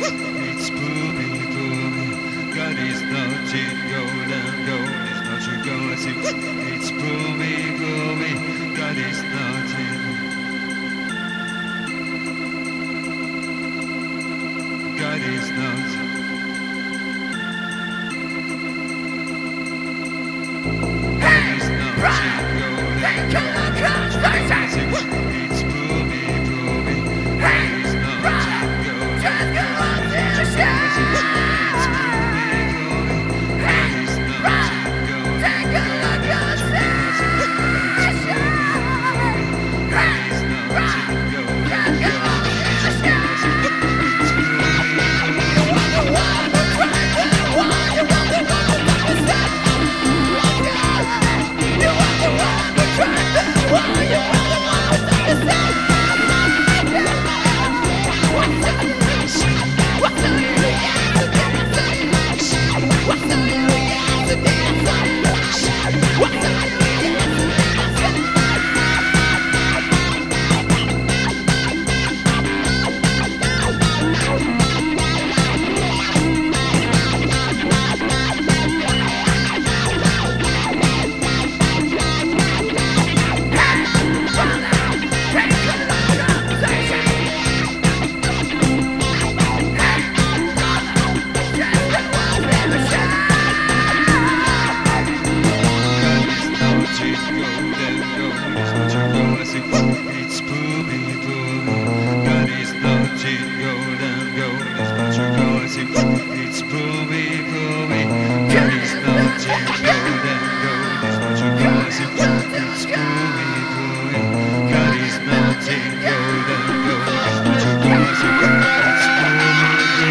It's boomy, boomy. God is not in gold and gold is not your gossip. It's boomy, boomy. God is not in. God is not. God is not in gold and gold is not your gossip. It's boomy, boomy. God is not in gold and gold is not your gossip. It's boomy, boomy. God is not in gold and gold is not your gossip. It's boomy, boomy. God is not in gold and gold is not your gossip. It's boomy, boomy. God is not in gold and gold is not your gossip. It's boomy, boomy. God is not in gold and gold is not your gossip. It's boomy, boomy. God is not in gold and gold is not your gossip. It's boomy,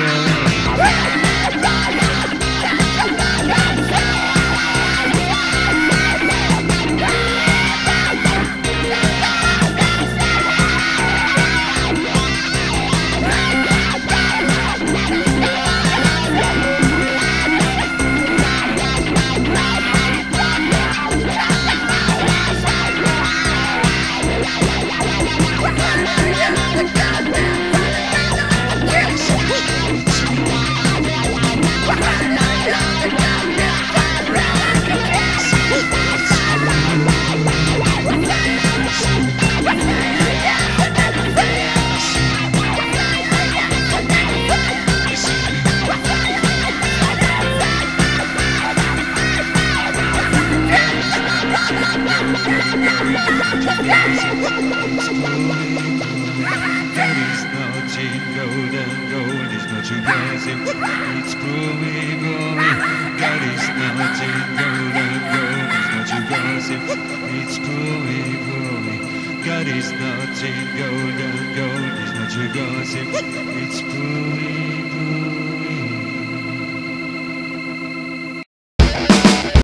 It's boomy, boomy. God is not in gold and gold is not your gossip. It's boomy, boomy. God is not in gold and gold is not your gossip. It's boomy, boomy.